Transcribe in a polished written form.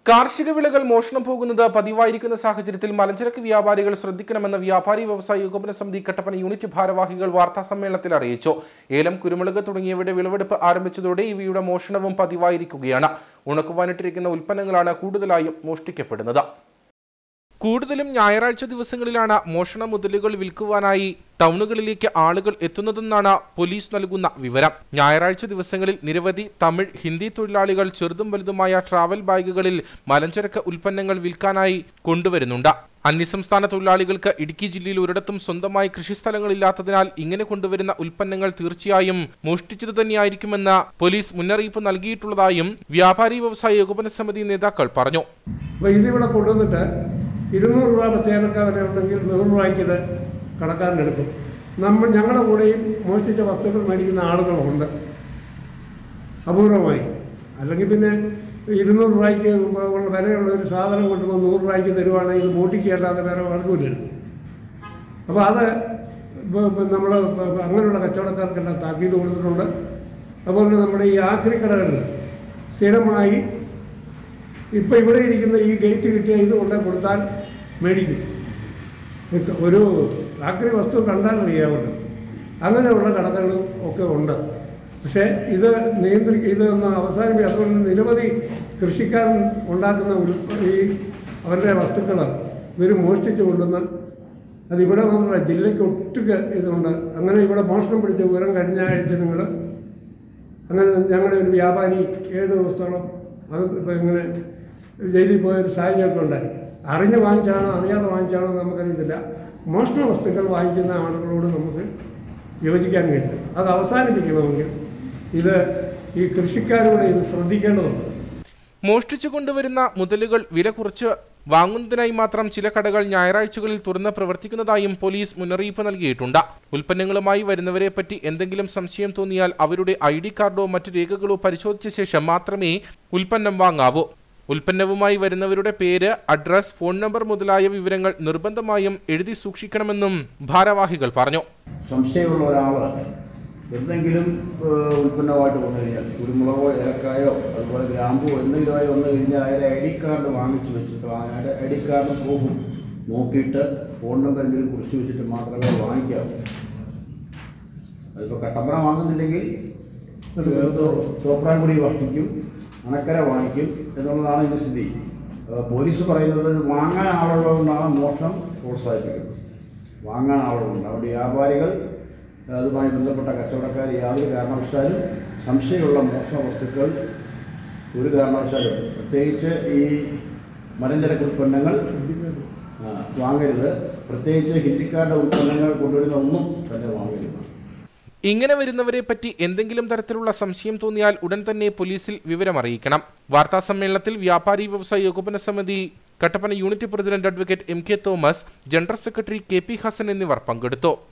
കാർഷിക വിളകൾ മോഷണം പോകുന്നത് പതിവായിരിക്കുന്ന സാഹചര്യത്തിൽ മലഞ്ചരക്ക് വ്യാപാരികൾ ശ്രദ്ധിക്കണമെന്ന് വ്യാപാരി വ്യവസായ ഏകോപന സമിതി കട്ടപ്പന യൂണിറ്റ് ഭാരവാഹികൾ വാർത്താസമ്മേളനത്തിൽ അറിയിച്ചു. ഏലം, കുരുമുളക് തുടങ്ങിയവയുടെ വിളവെടുപ്പ് ആരംഭിച്ചതോടെ ഇവയുടെ മോഷണവും പതിവായിരിക്കുകയാണ്. ഉണക്കുവാനിട്ടിരിക്കുന്ന ഉൽപ്പന്നങ്ങളാണ് കൂടുതലായും മോഷ്ടിക്കപ്പെടുന്നത്. കൂടുതലും ഞായറാഴ്ച ദിവസങ്ങളിലാണ് മോഷണ മുതലുകൾ വിൽക്കുവാനായി ടൗണുകളിലേക്ക് ആളുകൾ എത്തുന്നതെന്നാണ് പോലീസ് നൽകുന്ന വിവരം. ഞായറാഴ്ച ദിവസങ്ങളിൽ നിരവധി തമിഴ്, ഹിന്ദി തൊഴിലാളികൾ ചെറുതും വലുതുമായ ട്രാവൽ ബാഗുകളിൽ മലഞ്ചരക്ക് ഉൽപ്പന്നങ്ങൾ വിൽക്കാനായി കൊണ്ടുവരുന്നുണ്ട്. അന്യസംസ്ഥാന തൊഴിലാളികൾക്ക് ഇടുക്കി ജില്ലയിൽ ഒരിടത്തും സ്വന്തമായി കൃഷിസ്ഥലങ്ങളില്ലാത്തതിനാൽ ഇങ്ങനെ കൊണ്ടുവരുന്ന ഉൽപ്പന്നങ്ങൾ തീർച്ചയായും മോഷ്ടിച്ചത് തന്നെയായിരിക്കുമെന്ന് പോലീസ് മുന്നറിയിപ്പ് നൽകിയിട്ടുള്ളതായും വ്യാപാരി വ്യവസായ ഏകോപന സമിതി നേതാക്കൾ പറഞ്ഞു. 200 രൂപ പച്ചക്കറിക്ക വില ഉണ്ടെങ്കിൽ 100 രൂപയ്ക്ക് ഇത് കടക്കാരനെടുക്കും. ഞങ്ങളുടെ കൂടെയും മോഷ്ടിച്ച വസ്തുക്കൾ മേടിക്കുന്ന ആളുകളുണ്ട് അപൂർവമായി. അല്ലെങ്കിൽ പിന്നെ 200 രൂപയ്ക്ക് വിലയുള്ള ഒരു സാധനം കൊണ്ടുപോകുമ്പോൾ 100 രൂപയ്ക്ക് തരുവാണെങ്കിൽ ഇത് മോട്ടിക്കല്ലാതെ വേറെ വർഗമില്ലല്ലോ. അപ്പോൾ അത് നമ്മൾ അങ്ങനെയുള്ള കച്ചവടക്കാർക്കെല്ലാം താക്കീത് കൊടുത്തിട്ടുണ്ട്. അതുപോലെ നമ്മുടെ ഈ ആക്രി കടകളിൽ സ്ഥിരമായി ഇപ്പോൾ ഇവിടെ ഇരിക്കുന്ന ഈ ഗേറ്റ് കിട്ടിയ ഇത് കൊണ്ടേ കൊടുത്താൽ മേടിക്കും. ഒരു ആക്രി വസ്തു കണ്ടാൽ അറിയാമല്ലോ. അങ്ങനെയുള്ള കടകളും ഒക്കെ ഉണ്ട്. പക്ഷേ ഇത് ഇതൊന്ന് അവസാനിപ്പിക്കുക. അതുകൊണ്ട് നിരവധി കൃഷിക്കാരൻ ഉണ്ടാക്കുന്ന ഈ അവരുടെ വസ്തുക്കൾ ഇവർ മോഷ്ടിച്ചു കൊണ്ടുവന്ന് അതിവിടെ മാത്രമല്ല, ജില്ലയ്ക്ക് ഒട്ടുക്ക് ഇതുണ്ട്. അങ്ങനെ ഇവിടെ മോഷണം പിടിച്ച വിവരം കഴിഞ്ഞ ആഴ്ച അങ്ങനെ ഞങ്ങളുടെ ഒരു വ്യാപാരി 7 ദിവസത്തോളം അത് ഇപ്പം ഇങ്ങനെ ജയിലിൽ പോയൊരു സാഹചര്യമൊക്കെ ഉണ്ടായി. അറിഞ്ഞ് വാങ്ങിച്ചാണോ അറിയാതെ വാങ്ങിച്ചാണോ നമുക്കറിയത്തില്ല. മോഷണ വസ്തുക്കൾ വാങ്ങിക്കുന്ന ആളുകളോട് നമുക്ക് യോജിക്കാൻ കഴിയും. അത് അവസാനിപ്പിക്കണമെങ്കിൽ ഈ കൃഷിക്കാരോട് ഇത് ശ്രദ്ധിക്കേണ്ടതുണ്ട്. മോഷ്ടിച്ചു കൊണ്ടുവരുന്ന മുതലുകൾ വില കുറച്ച് വാങ്ങുന്നതിനായി മാത്രം ചില കടകൾ ഞായറാഴ്ചകളിൽ തുറന്ന് പ്രവർത്തിക്കുന്നതായും പോലീസ് മുന്നറിയിപ്പ് നൽകിയിട്ടുണ്ട്. ഉൽപ്പന്നങ്ങളുമായി വരുന്നവരെ പറ്റി എന്തെങ്കിലും സംശയം തോന്നിയാൽ അവരുടെ ID കാർഡോ മറ്റു രേഖകളോ പരിശോധിച്ച ശേഷം മാത്രമേ ഉൽപ്പന്നം വാങ്ങാവൂ. ഉൽപ്പന്നവുമായി വരുന്നവരുടെ പേര്, അഡ്രസ്, ഫോൺ നമ്പർ മുതലായ വിവരങ്ങൾ നിർബന്ധമായും എഴുതി സൂക്ഷിക്കണമെന്നും ഭാരവാഹികൾ പറഞ്ഞു. സംശയമുള്ള ഒരാൾ എന്തെങ്കിലും ഉൽപ്പന്നമായിട്ട് വന്നു കഴിഞ്ഞാൽ, കുരുമുളകോ ഏലക്കായോ അതുപോലെ ഗ്രാമ്പോ എന്തെങ്കിലുമായി വന്നു കഴിഞ്ഞാൽ അയാളുടെ ID കാർഡ് വാങ്ങിച്ചു വെച്ചിട്ട് അയാളുടെ ID കാർഡ് പ്രൂഫും നോക്കിയിട്ട് ഫോൺ നമ്പർ എന്തെങ്കിലും കുറിച്ച് വെച്ചിട്ട് മാത്രമേ വാങ്ങിക്കാവൂ. അതിപ്പോൾ കട്ടപ്പന വാങ്ങുന്നില്ലെങ്കിൽ തോപ്രാംകുടി വാങ്ങിക്കും, അണക്കര വാങ്ങിക്കും എന്നുള്ളതാണ് ഇതിൻ്റെ സ്ഥിതി. പോലീസ് പറയുന്നത് വാങ്ങാൻ ആളുള്ളതുകൊണ്ടാണ് മോഷണം പ്രോത്സാഹിപ്പിക്കുന്നത്. വാങ്ങാൻ ആളുകളുണ്ട്. അവിടെ വ്യാപാരികൾ, അതുമായി ബന്ധപ്പെട്ട കച്ചവടക്കാർ യാതൊരു കാരണവശാലും സംശയമുള്ള മോഷണ വസ്തുക്കൾ ഒരു കാരണവശാലും, പ്രത്യേകിച്ച് ഈ മലഞ്ചരക്ക് ഉൽപ്പന്നങ്ങൾ വാങ്ങരുത്. പ്രത്യേകിച്ച് ഹിന്ദിക്കാരുടെ ഉൽപ്പന്നങ്ങൾ കൊണ്ടുവരുന്ന ഒന്നും തന്നെ വാങ്ങരുത്. ഇങ്ങനെ വരുന്നവരെ പറ്റി എന്തെങ്കിലും തരത്തിലുള്ള സംശയം തോന്നിയാൽ ഉടൻ തന്നെ പോലീസിൽ വിവരമറിയിക്കണം. വാർത്താസമ്മേളനത്തിൽ വ്യാപാരി വ്യവസായ ഏകോപന സമിതി Kattappana unit president advocate MK Thomas, general secretary KP Hasan എന്നിവർ പങ്കെടുത്തു.